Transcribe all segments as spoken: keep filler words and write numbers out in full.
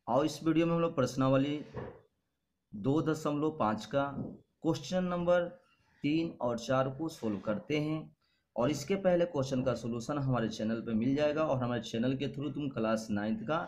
और इस वीडियो में हम लोग प्रश्नावली दो दशमलव पाँच का क्वेश्चन नंबर तीन और चार को सोल्व करते हैं। और इसके पहले क्वेश्चन का सोल्यूशन हमारे चैनल पे मिल जाएगा और हमारे चैनल के थ्रू तुम क्लास नाइन्थ का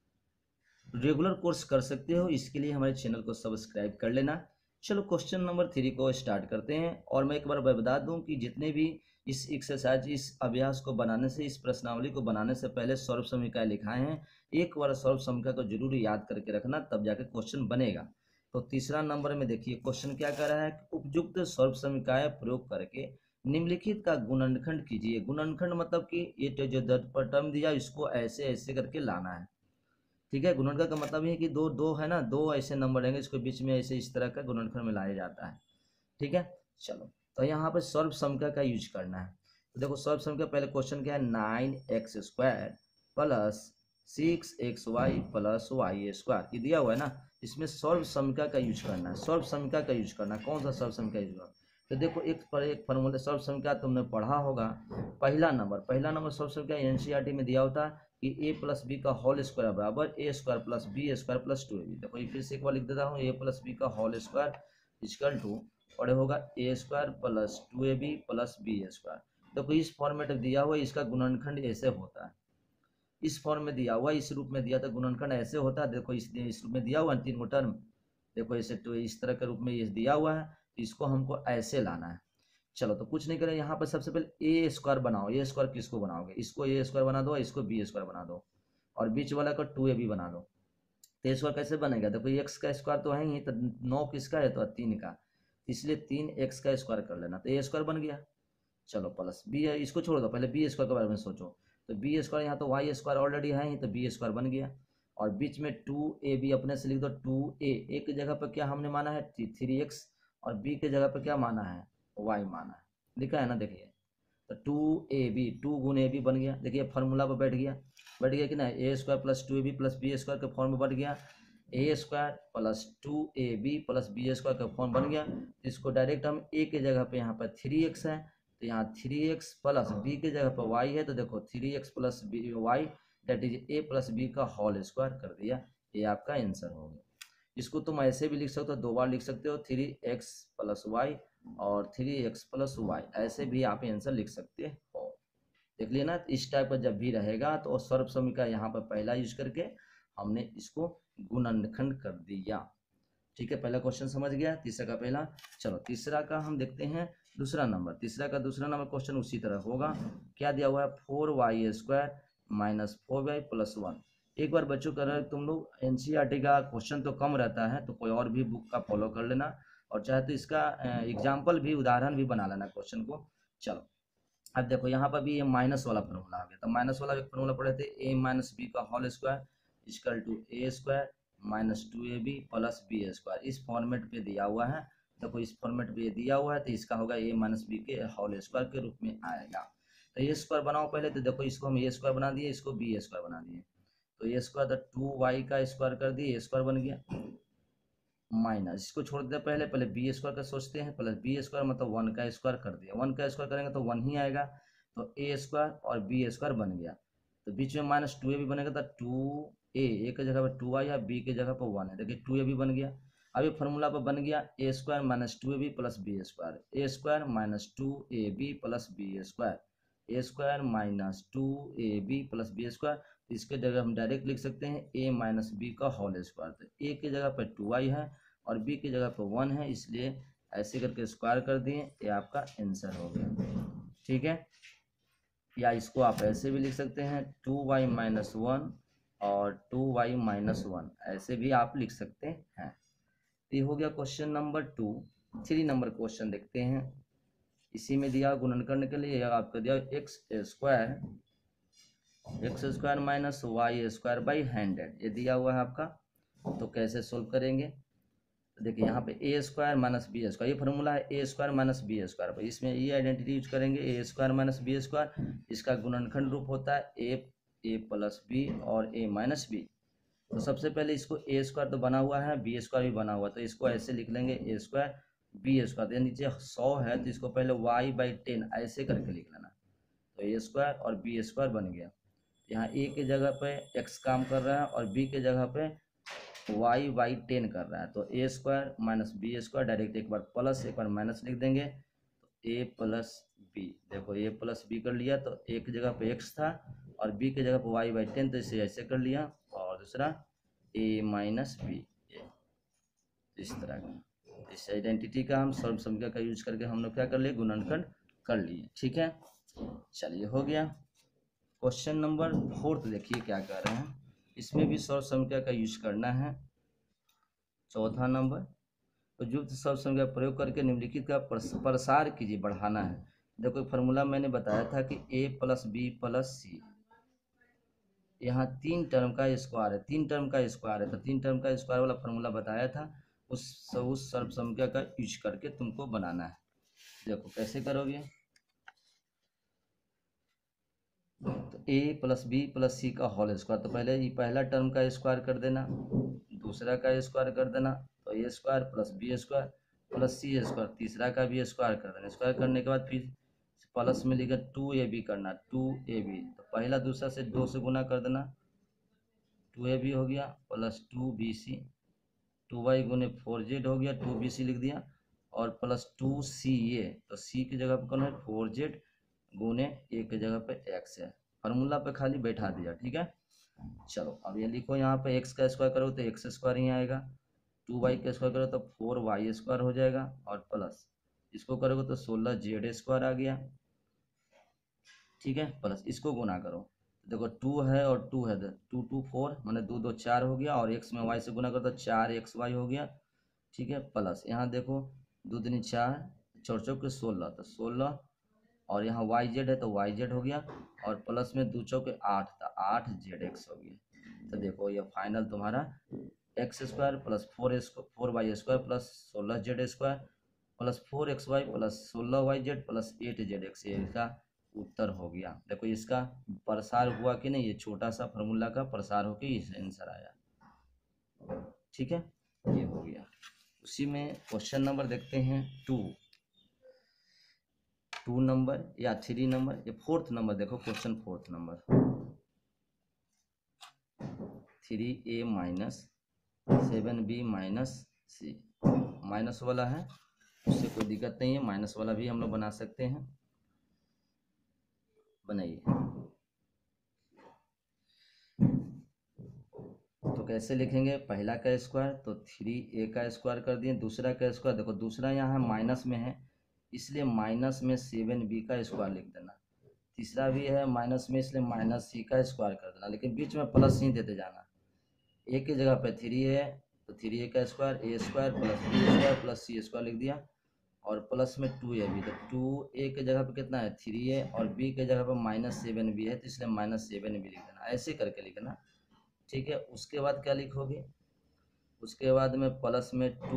रेगुलर कोर्स कर सकते हो। इसके लिए हमारे चैनल को सब्सक्राइब कर लेना। चलो क्वेश्चन नंबर थ्री को स्टार्ट करते हैं। और मैं एक बार बता दूं कि जितने भी इस एक्सरसाइज इस अभ्यास को बनाने से इस प्रश्नावली को बनाने से पहले सर्व समीकरण लिखाए हैं, एक बार सर्व समीकरण को जरूर याद करके रखना, तब जाके क्वेश्चन बनेगा। तो तीसरा नंबर में देखिए क्वेश्चन क्या कर रहा है, उपयुक्त सर्व समीकरण प्रयोग करके निम्नलिखित का गुणनखंड कीजिए। गुणनखंड मतलब कि ये जो टर्म दिया इसको ऐसे ऐसे करके लाना है। ठीक है, गुणनखंड का मतलब है कि दो दो है ना, दो ऐसे नंबर रहेंगे इसको बीच में ऐसे इस तरह का गुणनखंड में लाया जाता है। ठीक है, चलो तो यहाँ पर सर्व समीकरण का यूज करना है। तो देखो सर्व समीकरण पहले क्वेश्चन क्या है, nine x square plus six x y plus y square, ये दिया हुआ है ना। इसमें सर्व समीकरण का यूज करना है, सर्व समीकरण का यूज करना है। कौन सा सर्व समीकरण यूज करना है? तो देखो एक पर एक फॉर्मूला सर्व समीकरण तुमने पढ़ा होगा। पहला नंबर पहला नंबर सर्व समीकरण एनसीईआरटी में दिया होता है कि ए प्लस बी का होल स्क्वायर बराबर a square plus b square plus two a b. देखो ये फिर से एक बार लिख देता हूँ, ए प्लस बी का होल स्क्वायर इक्वल टू और होगा a square plus two a b plus b square. देखो इस फॉर्मेट में दिया हुआ इसका गुणनखंड ऐसे होता है, इस फॉर्म में दिया हुआ इस रूप में दिया था गुणनखंड ऐसे होता है। देखो इस इस रूप में दिया हुआ है तीन गो टर्म, देखो ऐसे तो इस तरह के रूप में ये दिया हुआ है, इसको हमको ऐसे लाना है। चलो तो कुछ नहीं करें, यहाँ पर सबसे पहले ए स्क्वायर बनाओ। ए स्क्वायर किसको बनाओगे, इसको ए स्क्वायर बना दो, इसको बी स्क्वायर बना दो और बीच वाला को टू ए बी बना दो। तो ए स्क्वायर कैसे बनेगा, देखो एक्स का स्क्वायर तो है ही, तो नौ किसका है तो तीन का, इसलिए तीन एक्स का स्क्वायर कर लेना, तो ए स्क्वायर बन गया। चलो प्लस बी है, इसको छोड़ दो, पहले बी स्क्वायर के बारे में सोचो। तो बी स्क्वायर यहाँ तो वाई स्क्वायर ऑलरेडी है ही, तो बी स्क्वायर बन गया। और बीच में टू ए बी अपने से लिख दो, टू ए ए की जगह पर क्या हमने माना है थ्री एक्स और बी की जगह पर क्या माना है वाई माना है, लिखा है ना। देखिए तो टू ए बी टू गुण ए बी बन गया, देखिए फार्मूला पर बैठ गया, बैठ गया कि ना, a square plus two a b plus b square के फॉर्म में बढ़ गया, a square plus two a b plus b square का फॉर्म बन गया। इसको डायरेक्ट हम ए के जगह पे यहाँ पर थ्री एक्स है तो यहाँ थ्री एक्स प्लस बी के जगह पर वाई है, तो देखो three x plus b y that is a plus b का होल स्क्वायर कर दिया, ये आपका आंसर हो गया। इसको तुम ऐसे भी लिख सकते हो, दो बार लिख सकते हो, थ्री एक्स प्लस वाई और थ्री एक्स प्लस वाई, ऐसे भी आप आंसर लिख सकते हो। देख लिया ना, इस टाइप का जब भी रहेगा तो सर्व समीकरण यहाँ पर पहला यूज करके हमने इसको गुणनखंड कर दिया। ठीक है, पहला क्वेश्चन समझ गया, तीसरा का पहला। चलो तीसरा का हम देखते हैं दूसरा नंबर, तीसरा का दूसरा नंबर क्वेश्चन उसी तरह होगा। क्या दिया हुआ है, four y square minus four y plus one. एक बार बच्चों कर तुम लोग एनसीईआरटी का क्वेश्चन तो कम रहता है, तो कोई और भी बुक का फॉलो कर लेना और चाहे तो इसका एग्जाम्पल भी उदाहरण भी बना लेना क्वेश्चन को। चलो अब देखो यहाँ पर भी ये माइनस वाला फॉर्मूला आ गया, तो माइनस वाला एक फॉर्मूला पढ़े थे, ए माइनस बी का whole square equal to a square minus two a b plus b square. इस फॉर्मेट पे दिया हुआ है, देखो इस फॉर्मेट पे दिया हुआ है, तो इसका होगा ए माइनस बी के होल स्क्वायर के रूप में आएगा। तो ए स्क्वायर बनाओ पहले, तो देखो इसको हम ए स्क्वायर बना दिए, इसको बी स्क्वायर बना दिए, तो ए स्क्वायर तो टू वाई का स्क्वायर कर दिए, ए स्क्वायर बन गया, माइनस इसको छोड़ देते पहले पहले बी स्क्वायर का सोचते हैं, प्लस बी स्क्वायर मतलब वन का स्क्वायर कर दिया, वन का स्क्वायर करेंगे तो वन ही आएगा, तो ए स्क्वायर और बी स्क्वायर बन गया। तो बीच में माइनस टू ए भी बनेगा, तो टू ए ए की जगह पर टू आया, बी की जगह पर वन है, देखिए टू ए भी बन गया। अभी फॉर्मूला पर बन गया a square minus two a b plus b square, a square minus two a b plus b square, a square minus two a b plus b square. इसके जगह हम डायरेक्ट लिख सकते हैं ए माइनस बी का whole square, तो a की जगह पर टू आई है और बी की जगह पर वन है, इसलिए ऐसे करके स्क्वायर कर दिए, ये आपका आंसर हो गया। ठीक है, या इसको आप ऐसे भी लिख सकते हैं, टू वाई माइनस वन और टू वाई माइनस वन, ऐसे भी आप लिख सकते हैं। ये हो गया question number two. Three number question देखते हैं, इसी में दिया गुणनखंड के लिए आपको दिया x square x square minus y square by hundred, ये दिया हुआ है आपका। तो कैसे सोल्व करेंगे, तो देखिए यहाँ पे a square minus b square, ये फॉर्मूला है a square minus b square, इसमें ये आइडेंटिटी यूज करेंगे, a square minus b square, इसका गुणनखंड रूप होता है ए ए प्लस बी और ए माइनस बी। तो सबसे पहले इसको ए स्क्वायर तो बना हुआ है, बी स्क्वायर भी बना हुआ है, तो इसको ऐसे लिख लेंगे ए स्क्वायर बी स्क्वायर, नीचे सौ है तो इसको पहले वाई बाई टेन ऐसे करके लिख लेना, तो ए स्क्वायर और बी स्क्वायर बन गया। यहाँ ए की जगह पे एक्स काम कर रहा है और बी की जगह पे वाई बाई टेन कर रहा है, तो a square minus b square, direct एक बार प्लस एक बार माइनस लिख देंगे, तो ए प्लस बी, देखो ए प्लस बी कर लिया, तो एक जगह पे एक्स था और बी की जगह पे वाई बाई टेन, तो इसे ऐसे कर लिया, और दूसरा ए माइनस बी, इस तरह का। इस आइडेंटिटी का हम सर्व संख्या का यूज करके हम लोग क्या कर लिए, गुणनखंड कर लिए। ठीक है, चलिए हो गया। क्वेश्चन नंबर फोर्थ देखिए क्या कह रहे हैं, इसमें भी सर्व संख्या का यूज करना है। चौथा नंबर, उपयुक्त सर्व संख्या प्रयोग करके निम्नलिखित का प्रसार कीजिए, बढ़ाना है। देखो फॉर्मूला मैंने बताया था कि a plus b plus c, यहाँ तीन टर्म का स्क्वायर है, तीन टर्म का स्क्वायर है, तो तीन टर्म का स्क्वायर वाला फॉर्मूला बताया था, उस उस सर्व संख्या का यूज करके तुमको बनाना है। देखो कैसे करोगे, तो a plus b plus c का होल स्क्वायर, तो पहले ये पहला टर्म का स्क्वायर कर देना, दूसरा का स्क्वायर कर देना, तो a square plus b square plus c square, तीसरा का भी स्क्वायर कर देना। स्क्वायर करने के बाद फिर प्लस में लिखा टू ए बी करना, टू ए बी, तो पहला दूसरा से दो से गुना कर देना, टू ए बी हो गया plus two b c, two y गुने फोर जेड हो गया, टू बी सी लिख दिया, और प्लस टू सी ए, तो सी की जगह पर कौन है, फोर जेड गुने ए की जगह पे एक्स है, फार्मूला पे खाली बैठा दिया। ठीक है, चलो अब ये लिखो, यहाँ पे एक्स का स्क्वायर करो तो एक्स स्क्वायर ही आएगा, टू वाई का स्क्वायर करो तो फोर वाई स्क्वायर हो जाएगा, और प्लस इसको करोगे तो सोलह जेड स्क्वायर आ गया। ठीक है, प्लस इसको गुना करो, देखो टू है और टू है, टू टू फोर मैंने दो दो चार हो गया, और एक्स में वाई से गुना करो तो चार एक्स वाई हो गया। ठीक है, प्लस यहाँ देखो दो दूनी चार, चौर चौके सोलह, तो सोलह, और यहाँ वाई जेड है तो वाई जेड हो गया, और प्लस में दो चौके आठ था, आठ जेड एक्स हो गया। तो देखो ये फाइनल तुम्हारा x square plus four four y square plus सोलह z square plus four x y plus सोलह y z plus eight z x, ये इसका उत्तर हो गया। देखो इसका प्रसार हुआ कि नहीं, ये छोटा सा फार्मूला का प्रसार होकर इस आंसर आया। ठीक है, ये हो गया। उसी में क्वेश्चन नंबर देखते हैं टू, टू नंबर या थ्री नंबर, ये फोर्थ नंबर देखो, question fourth number, three a minus seven b minus c, minus वाला है उससे कोई दिक्कत नहीं है, माइनस वाला भी हम लोग बना सकते हैं, बनाइए। तो कैसे लिखेंगे, पहला का स्क्वायर तो थ्री ए का स्क्वायर कर दिए, दूसरा का स्क्वायर, देखो दूसरा यहाँ माइनस में है इसलिए माइनस में सेवन बी का स्क्वायर लिख देना, तीसरा भी है माइनस में इसलिए माइनस सी का स्क्वायर कर देना, लेकिन बीच में प्लस ही देते जाना। ए की जगह पे थ्री है तो थ्री ए का square, a square plus b square plus c square लिख दिया, और प्लस में टू ए बी, तो टू ए के जगह पे कितना है थ्री ए, और बी के जगह पे माइनस सेवन बी है तो इसलिए माइनस सेवन बी लिख देना, ऐसे करके लिखना। ठीक है, उसके बाद क्या लिखोगे, उसके बाद में प्लस में टू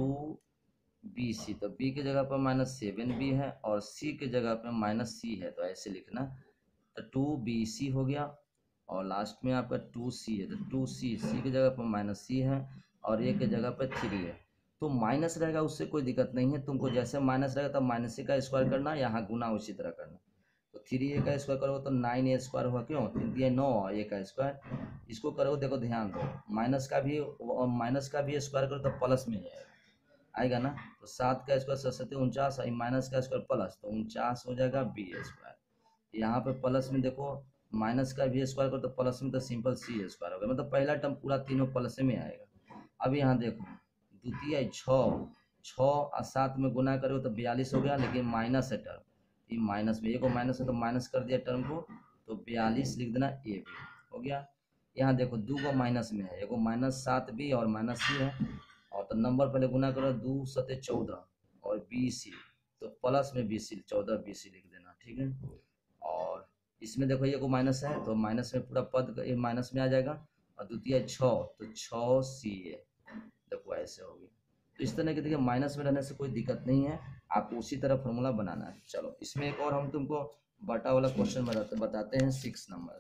बी सी, तो बी की जगह पर माइनस सेवन बी है और सी की जगह पे माइनस सी है, तो ऐसे लिखना, तो टू बी सी हो गया, और लास्ट में आपका टू सी है, तो टू सी, सी की जगह पर माइनस सी है और ए की जगह पर थ्री है, तो माइनस रहेगा उससे कोई दिक्कत नहीं है, तुमको जैसे माइनस रहेगा तब माइनस सी का स्क्वायर करना, यहाँ गुना उसी तरह करना, तो थ्री ए का स्क्वायर करोगे तो नाइन ए स्क्वायर हुआ, क्यों तीन दिया नौ ए का स्क्वायर, इसको करोगे देखो ध्यान दो, माइनस का भी माइनस का भी स्क्वायर करो तो प्लस में आएगा आएगा ना, तो सात का स्क्वायर सत्तर उनचास, माइनस का स्क्वायर प्लस, तो उनचास हो जाएगा बी स्क्वायर। यहाँ पे प्लस में देखो माइनस का भी स्क्वायर करो तो प्लस में तो सिंपल सी स्क्वायर हो गया, मतलब पहला टर्म पूरा तीनों प्लस में आएगा। अब यहाँ देखो द्वितीय छः, छः और सात में गुना करो तो बयालीस हो गया, लेकिन माइनस है टर्म, ये माइनस में, एक को माइनस है तो माइनस कर दिया टर्म को, तो बयालीस लिख देना ए बी हो गया। यहाँ देखो दो को माइनस में है, एक माइनस सात बी और माइनस सी है, और तो नंबर पहले गुना करो, दो सते चौदह और बी सी, तो प्लस में बी सी चौदह बी सी लिख देना। ठीक है, और इसमें देखो ये को माइनस है तो माइनस में पूरा पद माइनस में आ जाएगा, और द्वितीय छः तो छः सी ए, देखो ऐसे होगी। तो इस तरह के देखिए माइनस में रहने से कोई दिक्कत नहीं है, आपको उसी तरह फॉर्मूला बनाना है। चलो इसमें एक और हम तुमको बटा वाला क्वेश्चन बताते बताते हैं, सिक्स नंबर।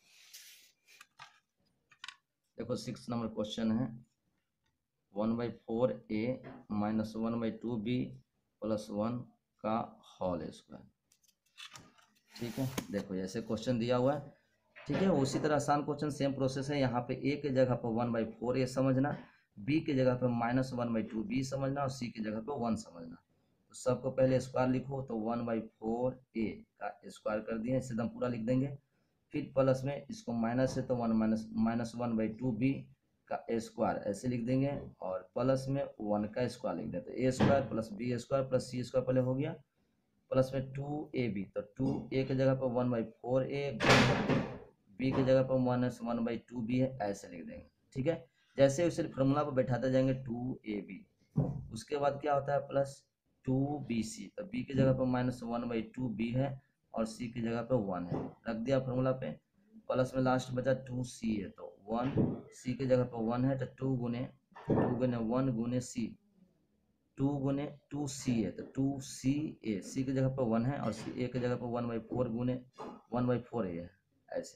देखो सिक्स नंबर क्वेश्चन है, one by four a minus one by two b plus one का होल स्क्वायर। ठीक है, देखो ऐसे क्वेश्चन दिया हुआ है। ठीक है, उसी तरह आसान क्वेश्चन सेम प्रोसेस है, यहाँ पे ए के जगह पर वन बाई फोर ए समझना, बी की जगह पे minus one by two b समझना और सी की जगह पे वन समझना। तो सबको पहले स्क्वायर लिखो, तो वन बाई फोर ए का स्क्वायर कर दिए, इसे एकदम पूरा लिख देंगे। फिर प्लस में इसको माइनस है तो one minus minus one by two b का ए स्क्वायर ऐसे लिख देंगे, और प्लस में वन का स्क्वायर लिख देते, a square plus b square plus c square पहले हो गया, प्लस में टू ए बी, तो टू ए की जगह पर one by four a, b की जगह पर minus one by two b है, ऐसे लिख देंगे। ठीक है, जैसे उसे फॉर्मूला पर बैठाते जाएंगे टू ए बी, उसके बाद क्या होता है प्लस टू बी सी, तो बी की जगह पर minus one by two b है और सी की जगह पे वन है, रख दिया फॉर्मूला पे। प्लस में लास्ट बचा टू सी है, तो वन सी की जगह पर वन है, तो टू गुने टू गुने वन गुने सी, टू गुने टू सी है तो टू सी ए, सी की जगह पर वन है और सी ए की जगह पर वन बाई फोर गुने वन बाई फोर ए है, ऐसे।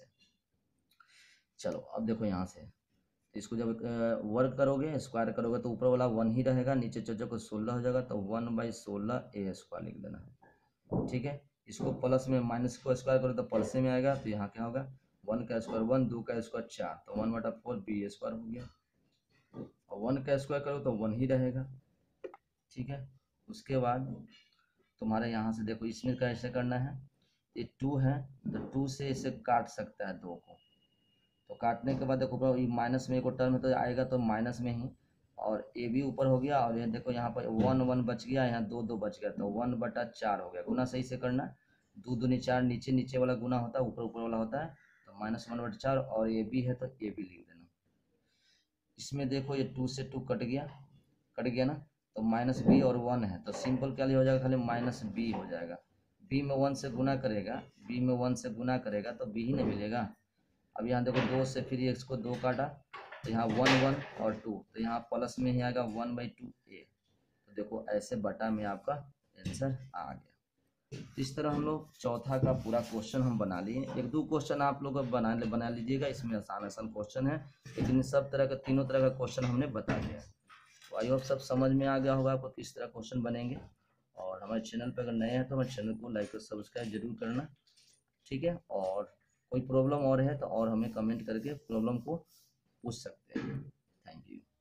चलो अब देखो यहाँ से इसको जब वर्क करोगे स्क्वायर करोगे तो ऊपर वाला वन ही रहेगा, नीचे चौचो को सोलह हो जाएगा, तो वन बाई सोलह ए स्क्वायर लिख देना है। ठीक है, इसको प्लस में माइनस को स्क्वायर करो तो प्लस में आएगा, तो यहाँ क्या होगा वन का स्क्वायर वन, दो का स्क्वायर चार, तो वन बटा फोर बी स्क्वायर हो गया, और वन का स्क्वायर करो तो वन ही रहेगा। ठीक है, उसके बाद तुम्हारे यहाँ से देखो इसमें कैसे करना है, ये टू है तो टू से इसे काट सकता है दो को, तो काटने के बाद देखो माइनस में एक टर्म है तो आएगा तो माइनस में ही, और ए भी ऊपर हो गया, और ये देखो यहाँ पर वन वन बच गया, यहाँ दो दो बच गया, तो वन बटा चार हो गया। गुना सही से करना, दो दूनी चार, नीचे नीचे वाला गुना होता है ऊपर ऊपर वाला होता है, तो माइनस वन बटा चार, और ए बी है तो ए बी लिख देना। इसमें देखो ये टू से टू कट गया, कट गया ना, तो माइनस बी और वन है तो सिंपल क्या हो जाएगा, खाली माइनस बी हो जाएगा। बी में वन से गुना करेगा, बी में वन से गुना करेगा तो बी ही नहीं मिलेगा। अब यहाँ देखो दो से फिर एक्स को दो काटा, तो यहाँ वन वन और टू, तो यहाँ प्लस में ही आएगा वन बाई टू ए, तो देखो ऐसे बटा में आपका आंसर आ गया। इस तरह हम लोग चौथा का पूरा क्वेश्चन हम बना लिए। एक दो क्वेश्चन आप लोग बना ले बना लीजिएगा, इसमें आसान आसान क्वेश्चन है, लेकिन सब तरह का तीनों तरह का क्वेश्चन हमने बता दिया। तो आई होप सब समझ में आ गया होगा आपको किस तरह क्वेश्चन बनेंगे। और हमारे चैनल पर अगर नए हैं तो हमारे चैनल को लाइक और सब्सक्राइब जरूर करना। ठीक है, और कोई प्रॉब्लम और है तो और हमें कमेंट करके प्रॉब्लम को पूछ सकते हैं। Thank you.